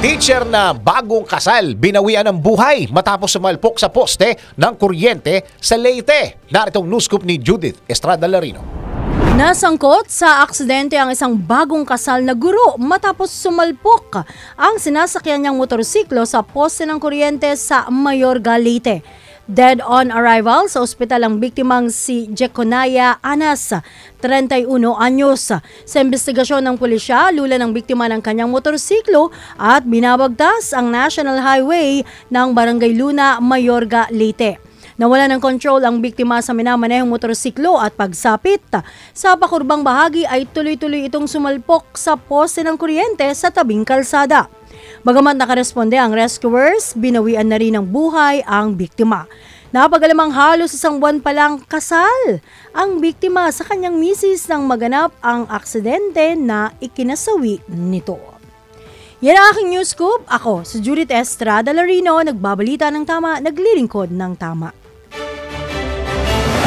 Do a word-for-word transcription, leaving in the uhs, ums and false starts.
Teacher na bagong kasal, binawian ng buhay matapos sumalpok sa poste ng kuryente sa Leyte. Naritong news scoop ni Judith Estrada Larino. Nasangkot sa aksidente ang isang bagong kasal na guro matapos sumalpok ang sinasakyan niyang motorsiklo sa poste ng kuryente sa Mayorga, Leyte. Dead on arrival sa ospital ang biktimang si Jeconaya Anas, thirty-one anyos. Sa investigasyon ng pulisya, lula ng biktima ng kanyang motorsiklo at binabagtas ang National Highway ng Barangay Luna, Mayorga, Leyte. Nawala ng control ang biktima sa minamanehong motorsiklo at pagsapit sa pakurbang bahagi ay tuloy-tuloy itong sumalpok sa poste ng kuryente sa tabing kalsada. Bagamat nakaresponde ang rescuers, binawian na rin ng buhay ang biktima. Napagalamang halos isang buwan pa lang kasal ang biktima sa kanyang misis nang maganap ang aksidente na ikinasawi nito. Yan ang aking news scoop. Ako, si Judith Estrada Larino, nagbabalita ng tama, naglilingkod ng tama.